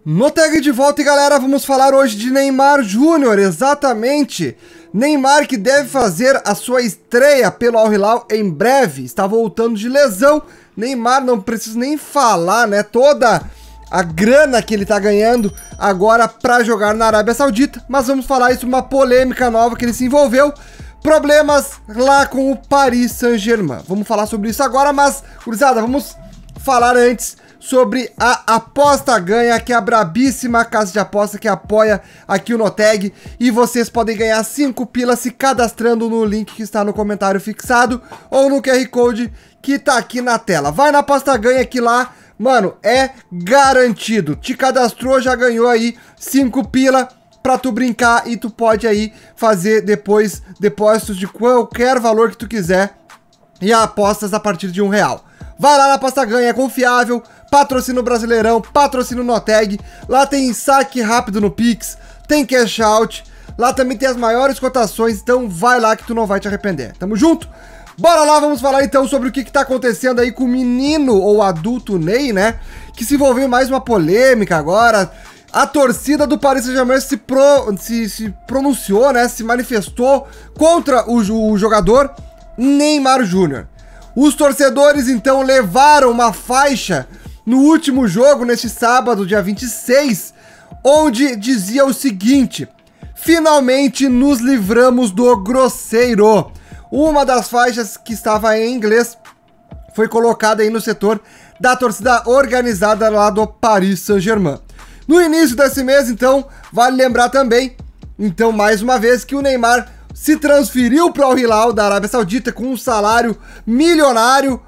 No tag de volta, e galera, vamos falar hoje de Neymar Júnior, exatamente. Neymar que deve fazer a sua estreia pelo Al Hilal em breve, está voltando de lesão. Neymar, não preciso nem falar, né, toda a grana que ele tá ganhando agora para jogar na Arábia Saudita. Mas vamos falar isso, uma polêmica nova que ele se envolveu. Problemas lá com o Paris Saint-Germain. Vamos falar sobre isso agora, mas, gurizada, vamos falar antes sobre a Aposta Ganha, que é a brabíssima casa de aposta que apoia aqui o Noteg, e vocês podem ganhar 5 pilas se cadastrando no link que está no comentário fixado ou no QR Code que tá aqui na tela. Vai na Aposta Ganha que lá, mano, é garantido. Te cadastrou, já ganhou aí 5 pila pra tu brincar e tu pode aí fazer depois depósitos de qualquer valor que tu quiser e apostas a partir de R$1. Vai lá na Aposta Ganha, é confiável, patrocina o Brasileirão, patrocina o Noteg, lá tem saque rápido no Pix, tem cash out, lá também tem as maiores cotações, então vai lá que tu não vai te arrepender. Tamo junto? Bora lá, vamos falar então sobre o que tá acontecendo aí com o menino ou adulto Ney, né, que se envolveu em mais uma polêmica agora. A torcida do Paris Saint-Germain se pronunciou, né, se manifestou contra o jogador Neymar Júnior. Os torcedores, então, levaram uma faixa no último jogo, neste sábado, dia 26, onde dizia o seguinte: finalmente nos livramos do grosseiro. Uma das faixas que estava em inglês foi colocada aí no setor da torcida organizada lá do Paris Saint-Germain. No início desse mês, então, vale lembrar também, então, mais uma vez, que o Neymar se transferiu para o Al Hilal da Arábia Saudita com um salário milionário,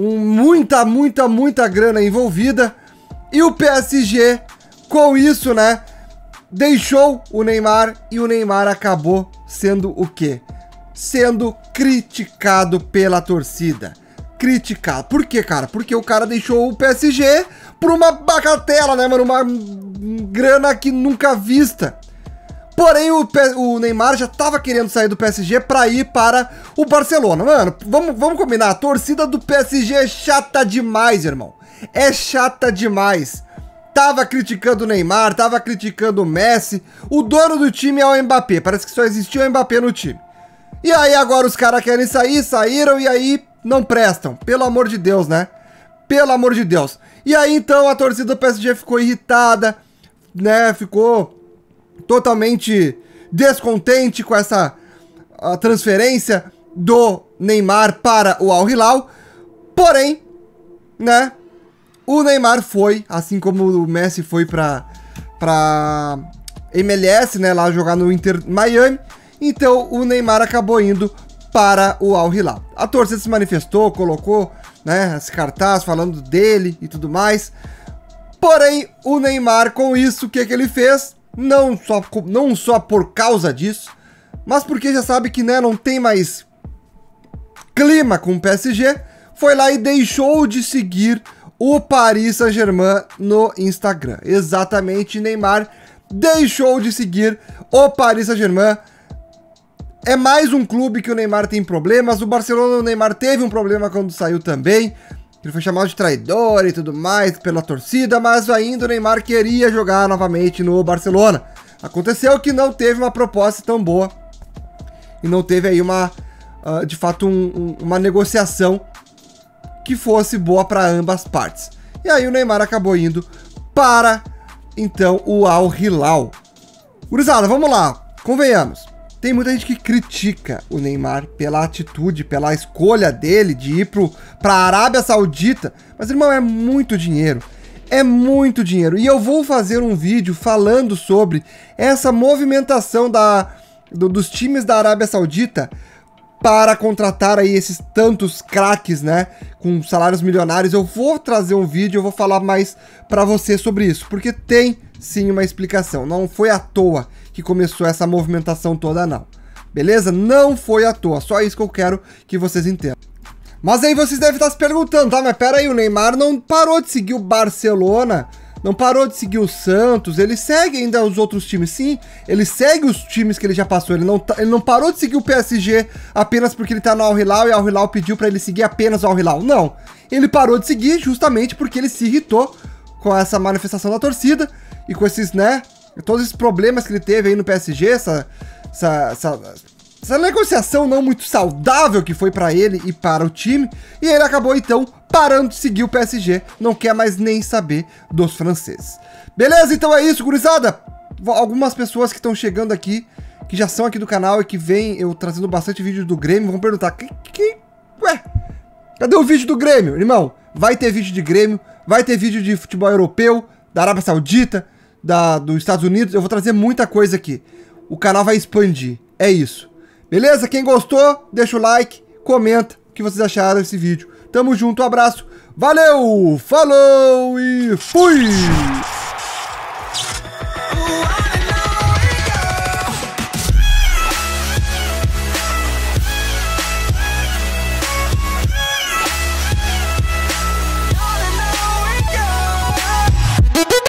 muita grana envolvida, e o PSG, com isso, né, deixou o Neymar, e o Neymar acabou sendo o quê? Sendo criticado pela torcida. Criticado. Por quê, cara? Porque o cara deixou o PSG por uma bagatela, né, mano? Uma grana que nunca vista. Porém, o Neymar já tava querendo sair do PSG pra ir para o Barcelona. Mano, vamos combinar. A torcida do PSG é chata demais, irmão. É chata demais. Tava criticando o Neymar, tava criticando o Messi. O dono do time é o Mbappé. Parece que só existia o Mbappé no time. E aí agora os caras querem sair, saíram e aí não prestam. Pelo amor de Deus, né? Pelo amor de Deus. E aí então a torcida do PSG ficou irritada, né? Ficou totalmente descontente com essa transferência do Neymar para o Al Hilal. Porém, né, o Neymar foi, assim como o Messi foi para MLS, né, lá jogar no Inter Miami. Então o Neymar acabou indo para o Al Hilal. A torcida se manifestou, colocou, né, esse cartaz falando dele e tudo mais. Porém, o Neymar, com isso, o que ele fez? Não só por causa disso, mas porque já sabe que, né, não tem mais clima com o PSG, foi lá e deixou de seguir o Paris Saint-Germain no Instagram. Exatamente, Neymar deixou de seguir o Paris Saint-Germain. É mais um clube que o Neymar tem problemas. O Barcelona, o Neymar teve um problema quando saiu também. Ele foi chamado de traidor e tudo mais pela torcida, mas ainda o Neymar queria jogar novamente no Barcelona. Aconteceu que não teve uma proposta tão boa e não teve aí de fato uma negociação que fosse boa para ambas partes. E aí o Neymar acabou indo para, então, o Al Hilal. Gurizada, vamos lá, convenhamos. Tem muita gente que critica o Neymar pela atitude, pela escolha dele de ir para a Arábia Saudita. Mas, irmão, é muito dinheiro. É muito dinheiro. E eu vou fazer um vídeo falando sobre essa movimentação dos times da Arábia Saudita para contratar aí esses tantos craques, né, com salários milionários. Eu vou trazer um vídeo, eu vou falar mais para você sobre isso, porque tem sim uma explicação. Não foi à toa que começou essa movimentação toda, não. Beleza? Não foi à toa. Só isso que eu quero que vocês entendam. Mas aí vocês devem estar se perguntando, tá? Mas pera aí, o Neymar não parou de seguir o Barcelona, não parou de seguir o Santos, ele segue ainda os outros times, sim. Ele segue os times que ele já passou, ele não parou de seguir o PSG apenas porque ele tá no Al Hilal e o Al Hilal pediu pra ele seguir apenas o Al Hilal. Não, ele parou de seguir justamente porque ele se irritou com essa manifestação da torcida e com esses, né, todos esses problemas que ele teve aí no PSG, essa negociação não muito saudável que foi pra ele e para o time, e ele acabou então parando de seguir o PSG, não quer mais nem saber dos franceses. Beleza? Então é isso, gurizada. Algumas pessoas que estão chegando aqui, que já são aqui do canal e que vêm eu trazendo bastante vídeo do Grêmio, vão perguntar, ué, cadê o vídeo do Grêmio? Irmão, vai ter vídeo de Grêmio, vai ter vídeo de futebol europeu, da Arábia Saudita, dos Estados Unidos, eu vou trazer muita coisa aqui. O canal vai expandir, é isso. Beleza? Quem gostou, deixa o like, comenta o que vocês acharam desse vídeo. Tamo junto, um abraço, valeu, falou e fui!